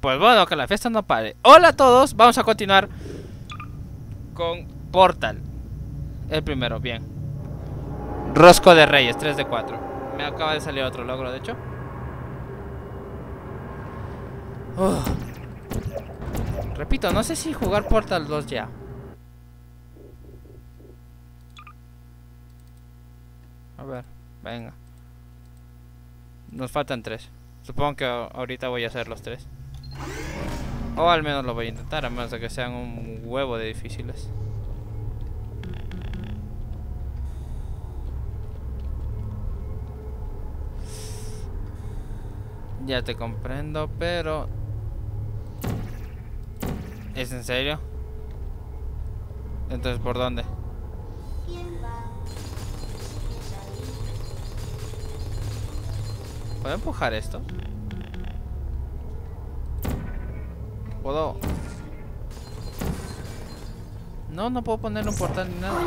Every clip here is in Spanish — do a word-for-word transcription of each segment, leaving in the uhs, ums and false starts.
Pues bueno, que la fiesta no pare. Hola a todos, vamos a continuar con Portal. El primero, bien. Rosco de Reyes, tres de cuatro. Me acaba de salir otro logro, de hecho. Uf. Repito, no sé si jugar Portal dos ya. A ver, venga. Nos faltan tres. Supongo que ahorita voy a hacer los tres. O al menos lo voy a intentar, a menos de que sean un huevo de difíciles. Ya te comprendo, pero... ¿Es en serio? Entonces, ¿por dónde? ¿Puedo empujar esto? ¿Puedo? No, no puedo poner un portal ni nada.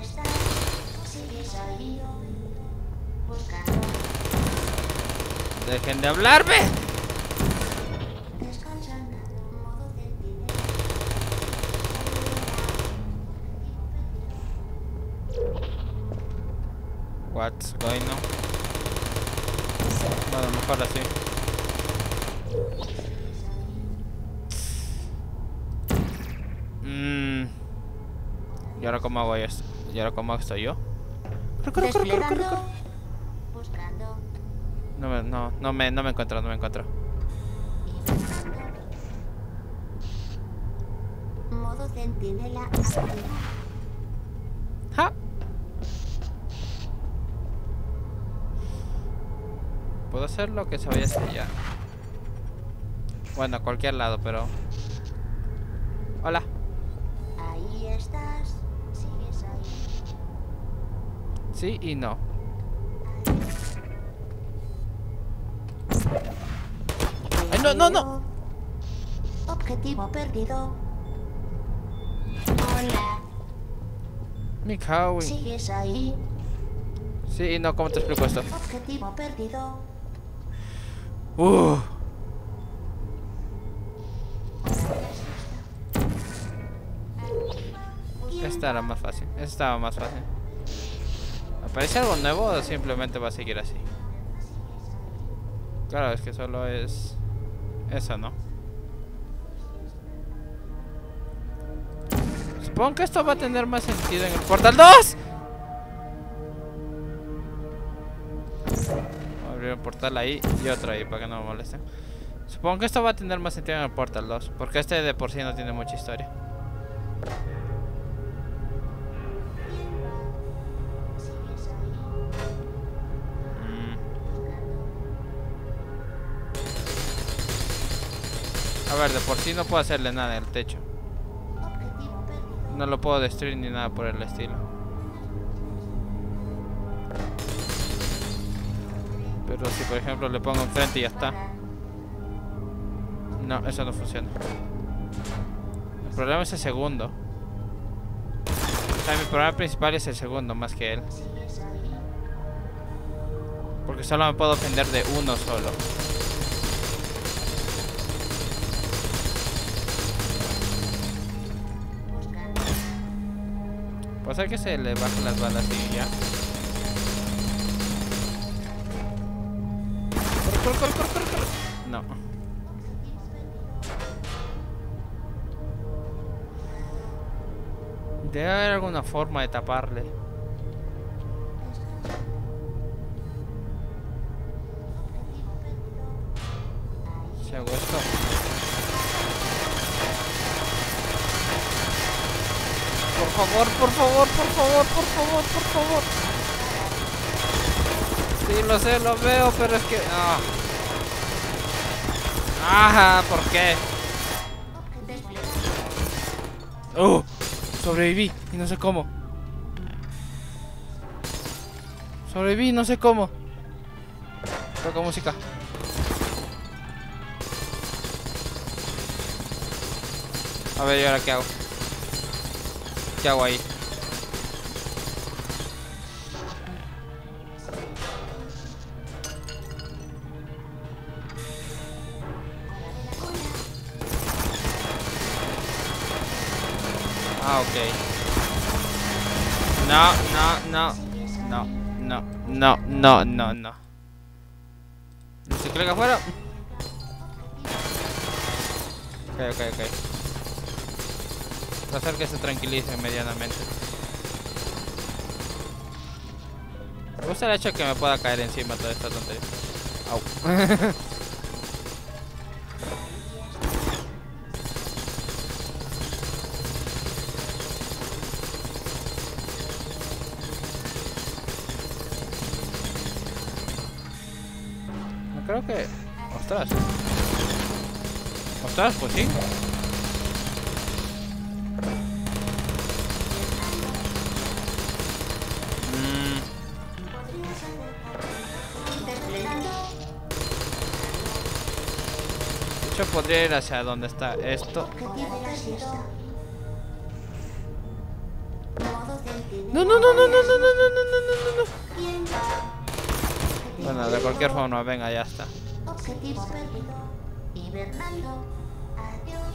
¡Dejen de hablarme! What's going on? Bueno, mejor así. Mmm. ¿Y ahora cómo hago esto? ¿Y ahora cómo estoy yo? Corre, corre, corre, corre, corre. No me, no, no me, no me encuentro, no me encuentro. Modo centinela. ¡Ja! Puedo hacer lo que se vaya hacia allá. Bueno, a cualquier lado, pero... Hola. Ahí estás. Sigues ahí. Sí y no. ¡Ay, no, no, no! Objetivo perdido. Hola. Me cago en... Sigues ahí. Sí y no, ¿cómo te explico esto? Objetivo perdido. Uh. Esta era más fácil. Esta estaba más fácil. ¿Aparece algo nuevo o simplemente va a seguir así? Claro, es que solo es... Eso, ¿no? Supongo que esto va a tener más sentido en el Portal dos. Voy a abrir un portal ahí y otro ahí para que no me molesten. Supongo que esto va a tener más sentido en el Portal dos, porque este de por sí no tiene mucha historia. A ver, de por sí no puedo hacerle nada en el techo. No lo puedo destruir ni nada por el estilo. Pero si por ejemplo le pongo enfrente y ya está. No, eso no funciona. El problema es el segundo. O sea, mi problema principal es el segundo más que él. Porque solo me puedo ofender de uno solo. Puede ser que se le bajen las balas y ya. Corre, corre, corre, corre, corre. No. Debe haber alguna forma de taparle. Si hago esto. Por favor, por favor, por favor, por favor, por favor. Sí, lo sé, lo veo, pero es que... Ah. Ajá, ¿por qué? Uh, sobreviví y no sé cómo. Sobreviví y no sé cómo. Toca música. A ver, ¿y ahora qué hago? ¿Qué hago ahí? Ah, ok. No, no, no. No, no, no, no, no, no. ¿No se clica afuera? Ok, ok, ok. Va a hacer que se tranquilice medianamente. Me gusta el hecho de que me pueda caer encima toda esta tontería. Au. No creo que... Ostras. Ostras, pues sí. Podría ir hacia donde está esto. No, no, no, no, no, no, no, no, no, no, no. Bueno, de cualquier forma, venga, ya está. Objetivo perdido. Hibernando. Adiós.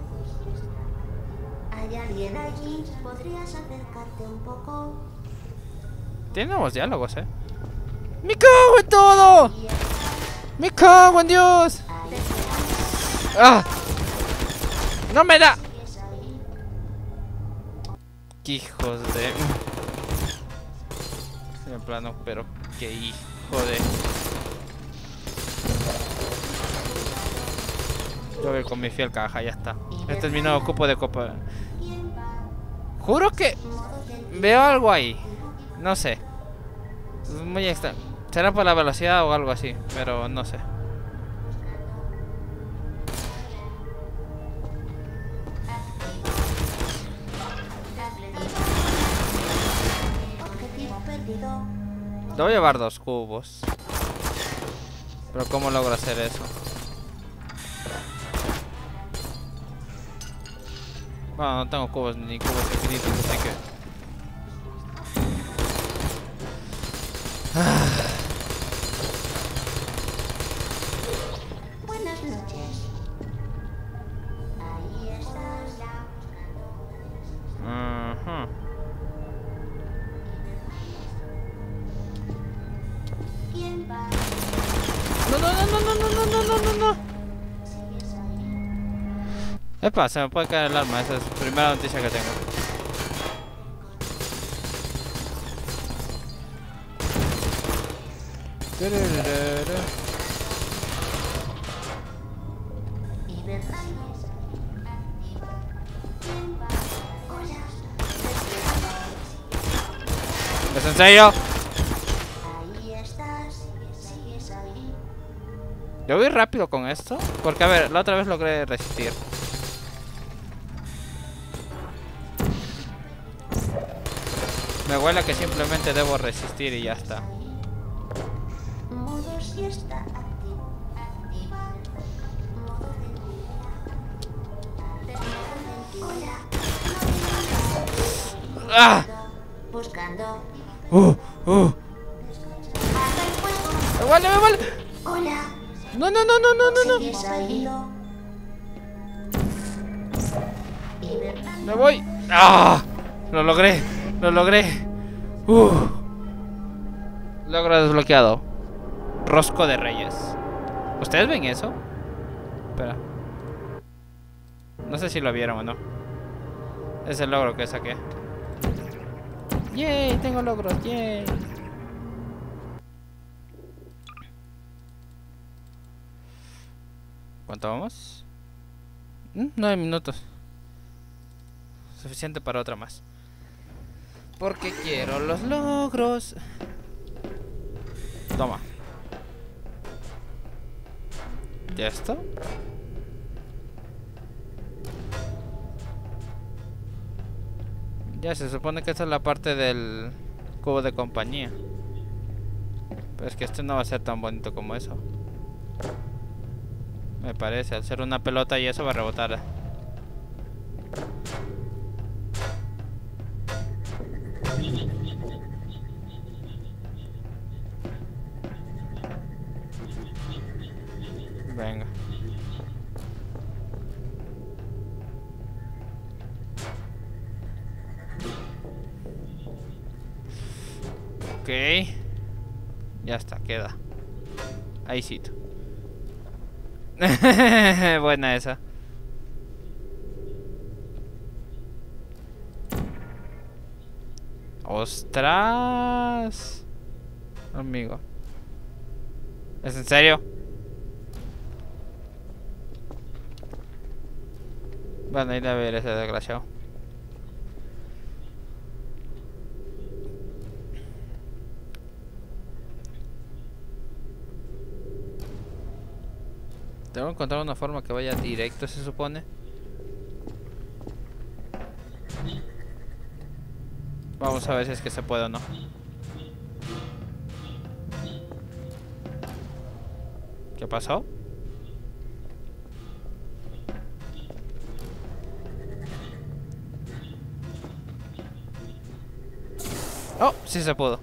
¿Hay alguien allí? ¿Podrías acercarte un poco? Tenemos diálogos, eh. ¡Me cago en todo! ¡Me cago en Dios! ¡Ah! ¡No me da! ¡Qué hijos de... En plano, pero qué hijo de... Yo voy con mi fiel caja, ya está. Este es mi nuevo cupo de copa. Juro que... Veo algo ahí. No sé. Es muy extraño. Será por la velocidad o algo así, pero no sé. Debo llevar dos cubos. Pero ¿cómo logro hacer eso? Bueno, no tengo cubos ni cubos infinitos, así que... Ah. Buenas noches. Ahí estás. Uh-huh. ¿Quién va? No, no, no, no, no, no, no, no, no, no. Epa, se me puede caer el arma, esa es la primera noticia que tengo. ¿Es en serio? Ahí estás. ¿Sigues ahí? Yo voy rápido con esto. Porque a ver, la otra vez logré resistir. Me huele que simplemente debo resistir y ya está. Modo siesta activo. Activa. Modo de... Hola. ¡Ah! Buscando. ¡Uh! ¡Uh! ¡Hasta el fuego! ¡Me huele, me huele! Hola. ¡No, no, no, no, no, no, no! ¿Sigues ahí? Hibernando. ¡Me voy! ¡Ah! Lo logré, lo logré. ¡Uh! Logro desbloqueado. Rosco de Reyes. ¿Ustedes ven eso? Espera. No sé si lo vieron o no. Es el logro que saqué. ¡Yay! Tengo logros, ¡yay! ¿Cuánto vamos? ¿Mm? Nueve minutos. Suficiente para otra más. Porque quiero los logros. Toma. ¿Ya esto? Ya se supone que esta es la parte del cubo de compañía. Pero es que este no va a ser tan bonito como eso. Me parece, al ser una pelota y eso va a rebotar. Venga. Ok. Ya está, queda. Ahí sí. Buena esa. ¡Ostras! Amigo. ¿Es en serio? Bueno, ir a ver ese desgraciado. Tengo que encontrar una forma que vaya directo, se supone. Vamos a ver si es que se puede o no. ¿Qué pasó? Oh, sí se pudo.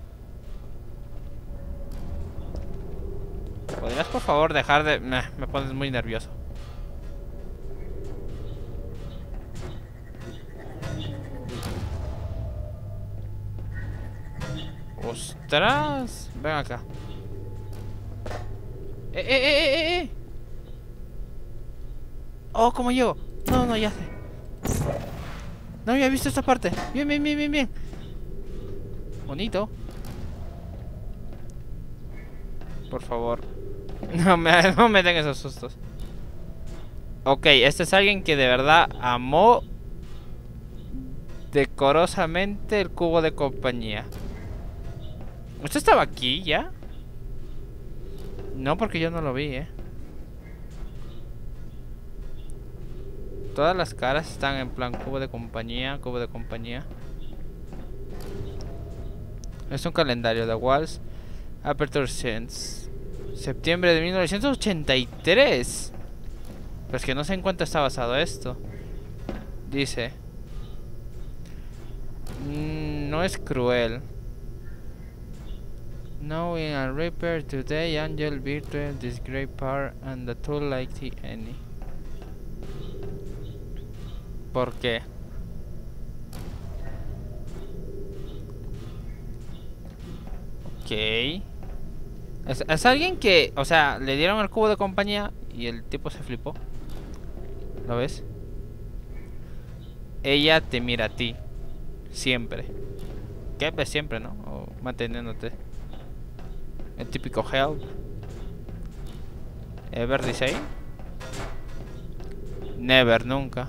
¿Podrías por favor dejar de...? Nah, me pones muy nervioso. ¡Ostras! Ven acá. ¡Eh, eh, eh, eh, eh! ¡Oh, como yo! No, no, ya sé. No había visto esta parte. Bien, bien, bien, bien, bien. Bonito. Por favor. No me, no me den esos sustos. Ok, este es alguien que de verdad amó decorosamente el cubo de compañía. ¿Usted estaba aquí ya? No, porque yo no lo vi, eh. Todas las caras están en plan cubo de compañía, cubo de compañía. Es un calendario de Walls. Aperture Sense. Septiembre de mil novecientos ochenta y tres. Pues que no sé en cuánto está basado esto. Dice. Mm, no es cruel. Knowing a Reaper today, Angel Virtual, this great part, and the tool like the any. ¿Por qué? Ok. Es, es alguien que, o sea, le dieron el cubo de compañía y el tipo se flipó. ¿Lo ves? Ella te mira a ti. Siempre. ¿Qué? Pues siempre, ¿no? O manteniéndote. El típico help. Ever dice ahí. Never, nunca.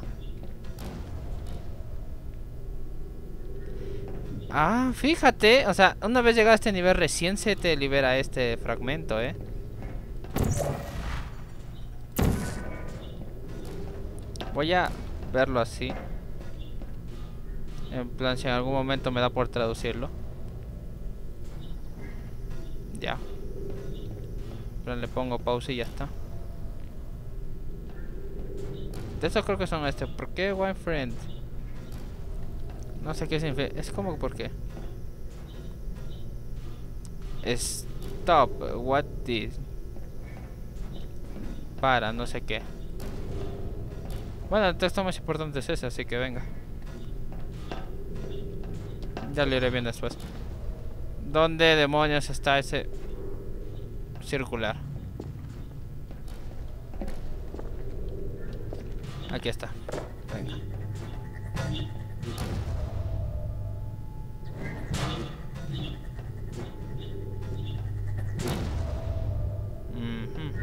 Ah, fíjate. O sea, una vez llegado a este nivel recién se te libera este fragmento, ¿eh? Voy a verlo así. En plan, si en algún momento me da por traducirlo. Ya. En plan, le pongo pausa y ya está. De eso creo que son este. ¿Por qué One Friend? No sé qué significa. Es como por qué. Stop. What this? Para, no sé qué. Bueno, el texto más importante es ese, así que venga. Ya lo iré bien después. ¿Dónde demonios está ese circular? Aquí está. Venga. Mm-hmm.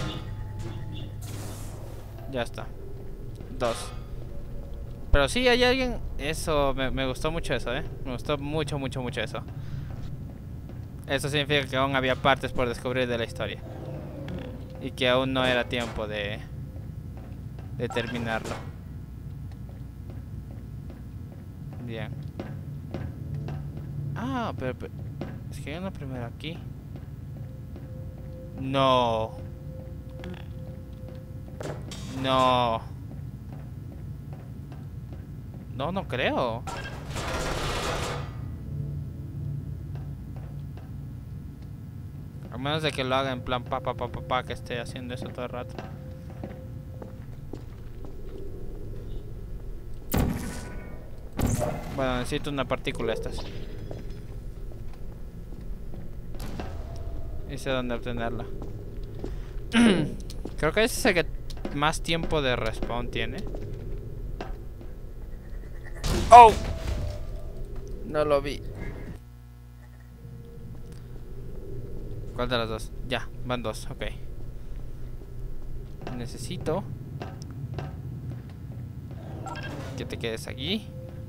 Ya está. Dos. Pero sí, hay alguien... Eso, me, me gustó mucho eso, ¿eh? Me gustó mucho, mucho, mucho eso. Eso significa que aún había partes por descubrir de la historia. Y que aún no era tiempo de... de terminarlo. Bien. Ah, pero, pero... Es que hay una primero aquí. No. No. No, no creo. A menos de que lo haga en plan pa pa pa pa pa, que esté haciendo eso todo el rato. Bueno, necesito una partícula estas. Y sé dónde obtenerla. Creo que ese es el que más tiempo de respawn tiene. ¡Oh! No lo vi. ¿Cuál de las dos? Ya, van dos, ok. Necesito que te quedes aquí.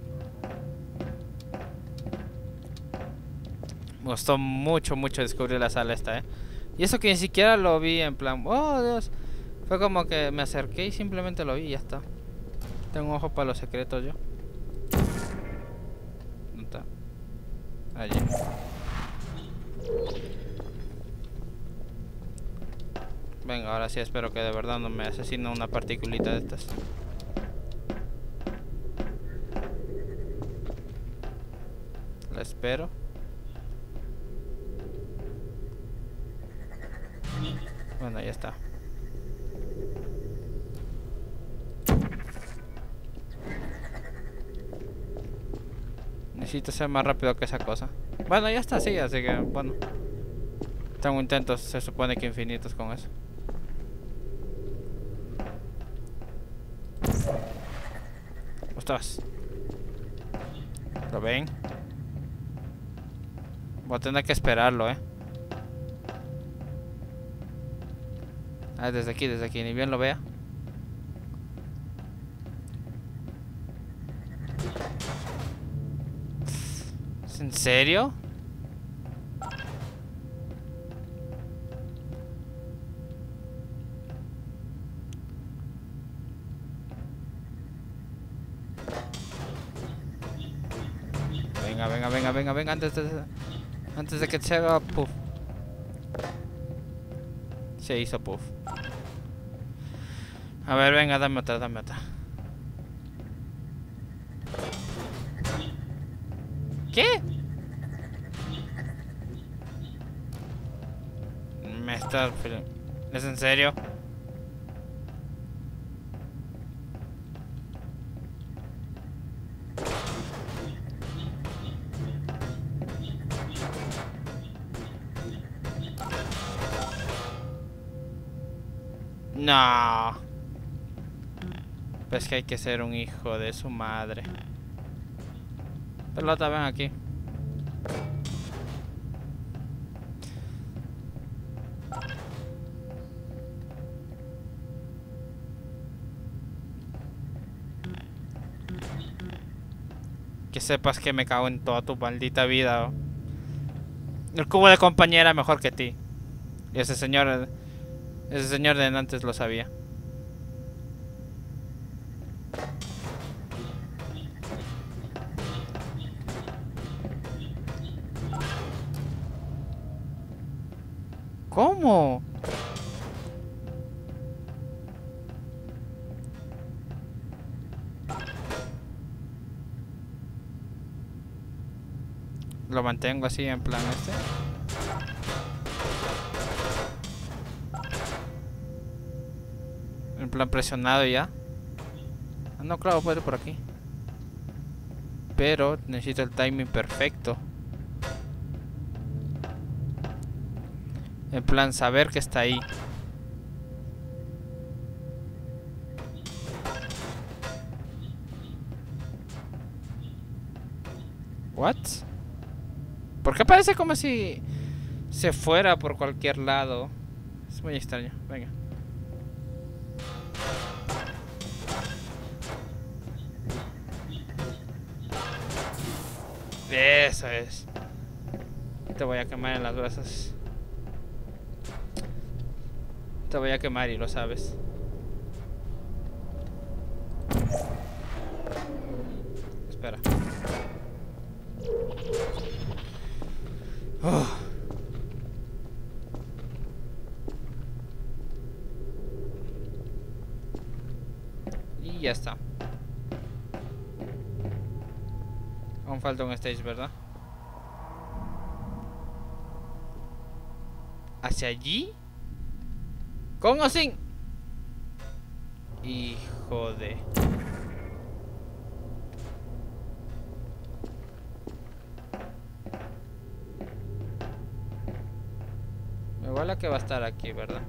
Me gustó mucho, mucho descubrir la sala esta, eh. Y eso que ni siquiera lo vi en plan, oh Dios. Fue como que me acerqué y simplemente lo vi y ya está. Tengo un ojo para los secretos yo. ¿Dónde está? Allí. Venga, ahora sí espero que de verdad no me asesine una particulita de estas. La espero. Bueno, ya está. Necesito ser más rápido que esa cosa. Bueno, ya está así, así que bueno. Tengo intentos, se supone que infinitos con eso. Ostras. ¿Lo ven? Voy a tener que esperarlo, eh. Ah, desde aquí, desde aquí, ni bien lo vea. ¿Es en serio? Venga, venga, venga, venga, venga, antes de, antes de que se haga puff. Se hizo puff. A ver, venga, dame otra, dame otra. ¿Qué? Me está... ¿Es en serio? No. Pues que hay que ser un hijo de su madre. Pelota, ven aquí. Que sepas que me cago en toda tu maldita vida. ¿Oh? El cubo de compañera mejor que ti. Y ese señor... Ese señor de antes lo sabía. ¿Cómo? Lo mantengo así en plan este. En plan presionado ya. Ah, no, claro, puede ir por aquí. Pero necesito el timing perfecto. En plan saber que está ahí. What? ¿Por qué parece como si se fuera por cualquier lado? Es muy extraño. Venga. Eso es. Te voy a quemar en las brasas. Te voy a quemar y lo sabes. Espera. Oh. Y ya está. Aún falta un stage, ¿verdad? ¿Hacia allí? ¿Con o sin? Hijo de... calcula que va a estar aquí, ¿verdad?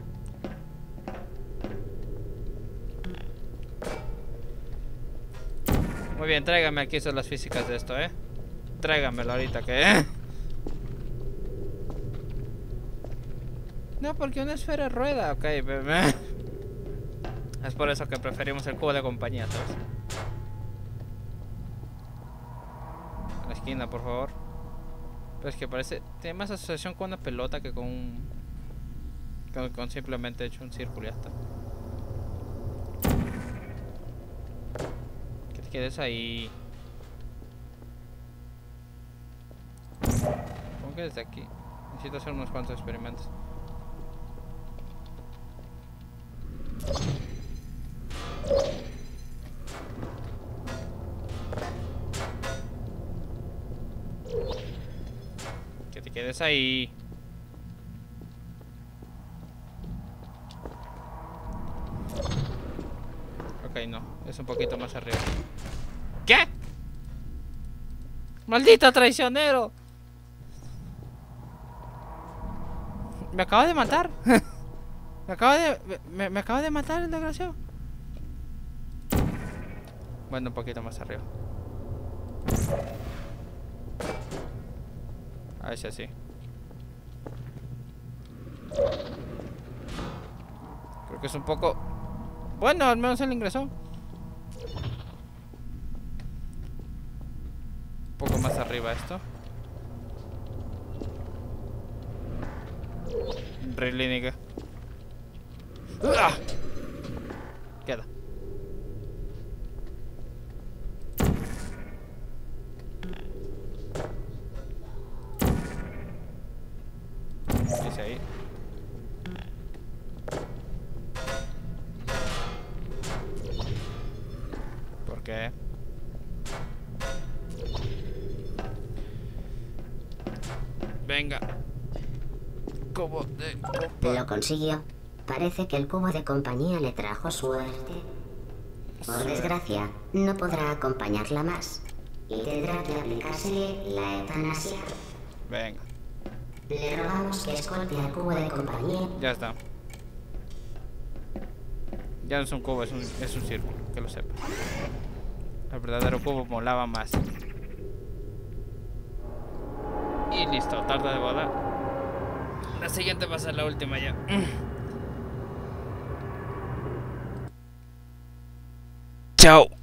Muy bien, tráigame aquí son las físicas de esto, ¿eh? Tráigamelo ahorita, que... No, porque una esfera rueda. Ok, bebé. Es por eso que preferimos el cubo de compañía, ¿sabes? A la esquina, por favor. Pero es que parece... Tiene más asociación con una pelota que con un... Con, con simplemente hecho un círculo y ya está. Que te quedes ahí. ¿Cómo que desde aquí? Necesito hacer unos cuantos experimentos. Que te quedes ahí. Ok, no, es un poquito más arriba. ¿Qué? ¡Maldito traicionero! Me acaba de matar. Me acaba de... Me, me acaba de matar el desgraciado. Bueno, un poquito más arriba. A ver si así. Creo que es un poco... Bueno, al menos él ingresó. Un poco más arriba esto. Really, nigga. ¡Ah! Queda. Dice ahí. ¿Por qué? Venga. Cubo de compañía. Lo consiguió. Parece que el cubo de compañía le trajo suerte. Por desgracia, no podrá acompañarla más. Y tendrá que aplicársele la eutanasia. Venga. Le rogamos que escolte al cubo de compañía. Ya está. Ya no es un cubo, es un, es un círculo, que lo sepa. El verdadero cubo molaba más. Y listo, tarta de boda. La siguiente va a ser la última ya. Chao.